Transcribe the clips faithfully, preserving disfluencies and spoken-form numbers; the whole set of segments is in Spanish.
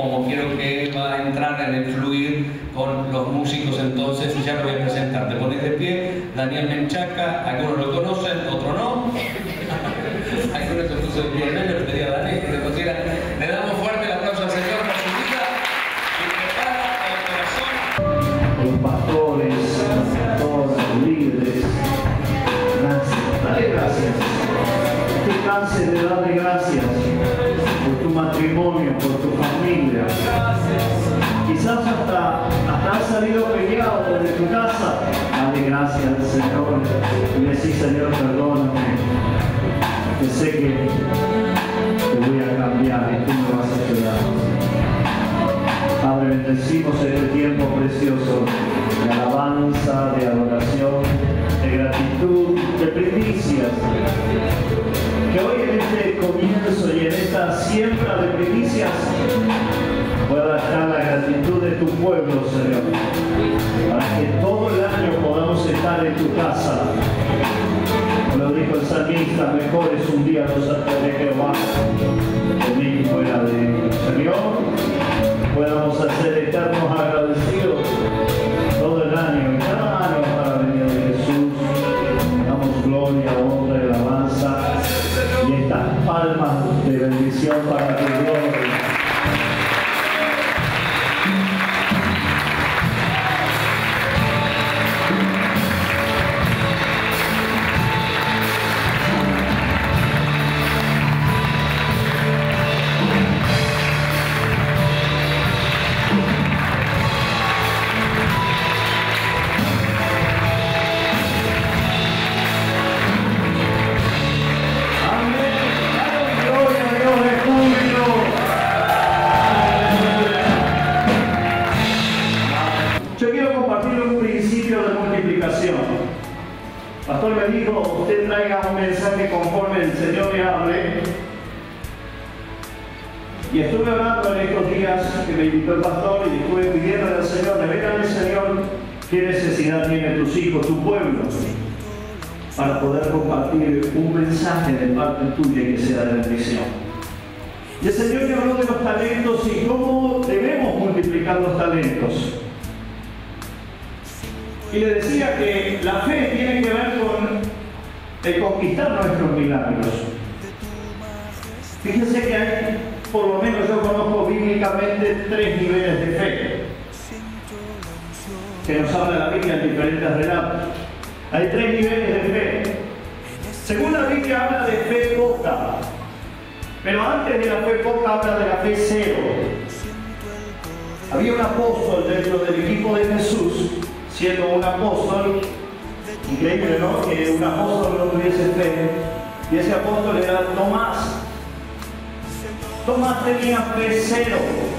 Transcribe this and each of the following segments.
como quiero que va a entrar en el fluir con los músicos, entonces ya lo voy a presentar. Te pones de pie, Daniel Menchaca, algunos lo conocen, otros no. Algunos se puso de pie, no le pedí a Daniel que se pusiera. Le damos fuerte el aplauso al Señor por su vida y prepara el corazón. Los pastores, todos los líderes, gracias, dale gracias. No te canses de darle gracias por tu matrimonio, por tu familia. Quizás hasta, hasta has salido peleado desde tu casa. Dale gracias al Señor y decir, Señor, perdóname. Que sé que te voy a cambiar y tú me vas a ayudar. Padre, bendecimos este tiempo precioso de alabanza, de adoración, de gratitud, de primicias. Que hoy en este comienzo y en esta siembra de primicias pueda estar la gratitud de tu pueblo, Señor, para que todo el año podamos estar en tu casa. Como lo dijo el salmista, mejor es un día los actos de Jehová que mil fuera de ellos. Señor, podamos ser eternos agradecidos todo el año y cada año para venir de Jesús. Damos gloria, honra y alabanza y estas palmas de bendición para tu gloria. Pastor me dijo, usted traiga un mensaje conforme el Señor le hable. Y estuve orando en estos días que me invitó el pastor y estuve pidiendo al Señor, revélame, Señor, qué necesidad tienen tus hijos, tu pueblo, para poder compartir un mensaje de parte tuya que sea de bendición. Y el Señor me habló de los talentos y cómo debemos multiplicar los talentos. Y le decía que la fe tiene que ver con el conquistar nuestros milagros. Fíjense que hay, por lo menos yo conozco bíblicamente, tres niveles de fe que nos habla la Biblia en diferentes relatos. Hay tres niveles de fe. Según la Biblia habla de fe poca, pero antes de la fe poca habla de la fe cero. Había un apóstol dentro del equipo de Jesús, siendo un apóstol, increíble, ¿no? Que un apóstol no tuviese fe, y ese apóstol era Tomás. Tomás tenía fe cero.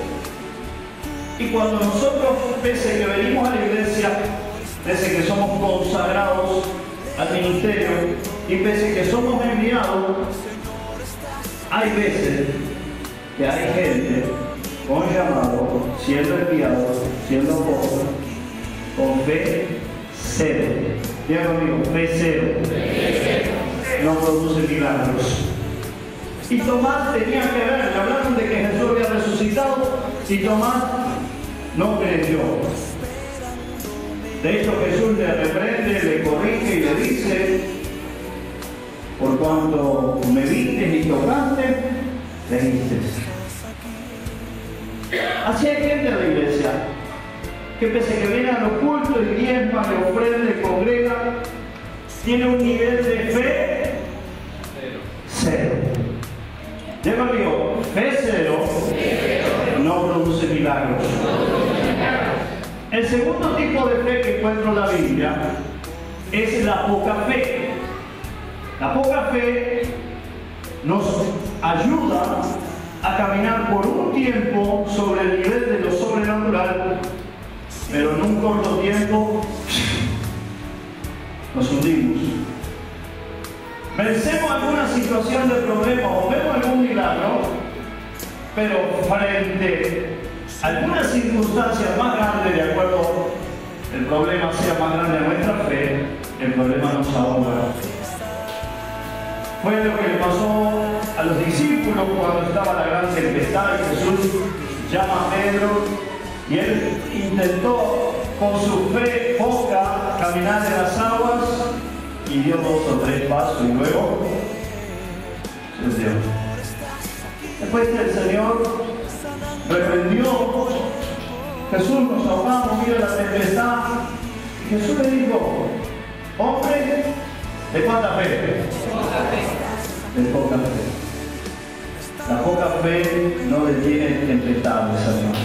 Y cuando nosotros, pese que venimos a la iglesia, pese que somos consagrados al ministerio, y pese que somos enviados, hay veces que hay gente con llamado, siendo enviado, siendo apóstol, con fe cero. Diga conmigo, fe cero. No produce milagros. Y Tomás tenía que ver, le hablaron de que Jesús había resucitado y Tomás no creyó. De hecho, Jesús le reprende, le corrige y le dice, por cuanto me viste y tocaste, creíste. Así hay gente en la iglesia que pese que viene a los cultos y diezma, le ofrenda y congrega, tiene un nivel de fe cero. Yo digo, fe cero no produce milagros. El segundo tipo de fe que encuentro en la Biblia es la poca fe. La poca fe nos ayuda a caminar por un tiempo sobre el nivel de lo sobrenatural, pero en un corto tiempo nos hundimos. Vencemos alguna situación de problema o vemos algún milagro, pero frente a alguna circunstancia más grande, de acuerdo, el problema sea más grande a nuestra fe, el problema nos ahoga. Fue lo que le pasó a los discípulos cuando estaba la gran tempestad y Jesús llama a Pedro y él intentó con su fe poca caminar en las aguas y dio dos o tres pasos y luego se hundió. Después el Señor reprendió, Jesús nos ahogamos, mira la tempestad, y Jesús le dijo, hombre, ¿de cuánta fe? De poca fe. La poca fe no detiene tempestades, hermano.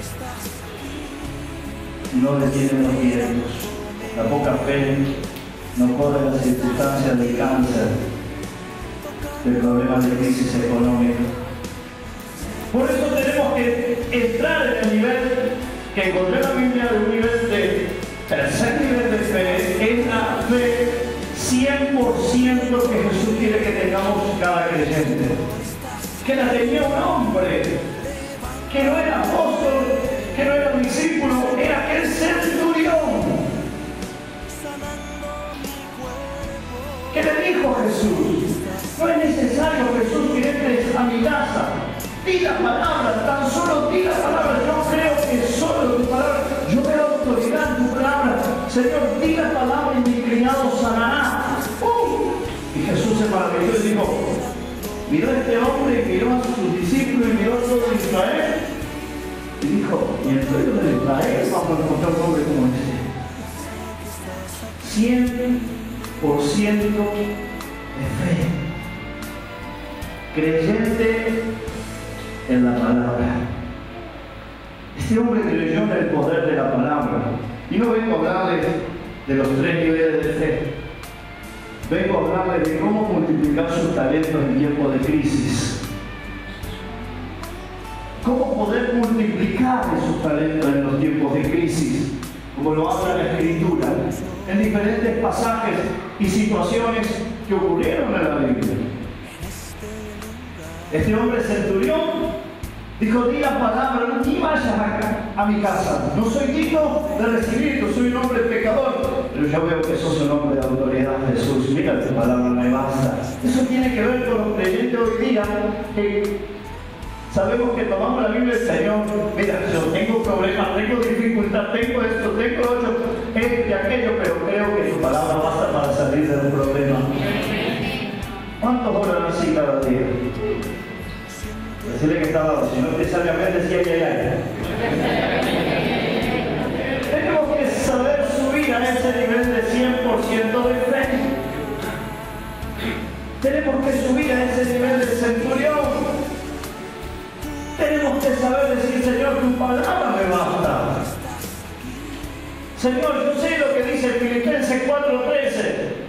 No detiene los vientos. La poca fe no corre las circunstancias del cáncer, del problema de crisis económica. Por eso tenemos que entrar en el nivel que encontré en la Biblia, de un nivel de tercer nivel de fe, es la fe cien por ciento que Jesús quiere que tengamos cada creyente. Que la tenía un hombre, que no era apóstol, que no era discípulo, era aquel centurión. Que le dijo a Jesús, no es necesario, Jesús, que entres a mi casa. Di la palabra, tan solo di la palabra. Yo creo que solo tu palabra, yo veo autoridad en tu palabra. Señor, di la palabra y mi criado sanará. ¡Uh! Y Jesús se maravilló y dijo, miró a este hombre, y miró a sus discípulos, y miró a todo Israel. Y dijo, y en el pueblo de Israel vamos a encontrar un hombre como este. cien por ciento de fe. Creyente en la palabra. Este hombre creyó en el poder de la palabra. Y no vengo a hablarles de los tres niveles de fe. Vengo a hablarles de cómo multiplicar sus talentos en tiempos de crisis. Cómo poder multiplicar esos talentos en los tiempos de crisis, como lo habla la Escritura, en diferentes pasajes y situaciones que ocurrieron en la Biblia. Este hombre centurión dijo, di la palabra, ni vayas a, a mi casa, no soy digno de recibirlo, soy un hombre pecador, pero yo veo que sos un hombre de autoridad, Jesús, mira, tu palabra me basta. Eso tiene que ver con los creyentes hoy día, que sabemos que tomamos la Biblia del Señor, mira, yo tengo problemas, tengo dificultad, tengo esto, tengo otro, este y aquello, pero creo que tu palabra basta para salir de un problema. ¿Cuántos oran así cada día? Decirle que estaba, si no te sale a ver, decía ay, ay, ay. Tenemos que saber subir a ese nivel de cien por ciento de fe. Tenemos que subir a ese nivel de centurión. Tenemos que saber decir, Señor, tu palabra me basta. Señor, yo sé lo que dice Filipenses cuatro trece.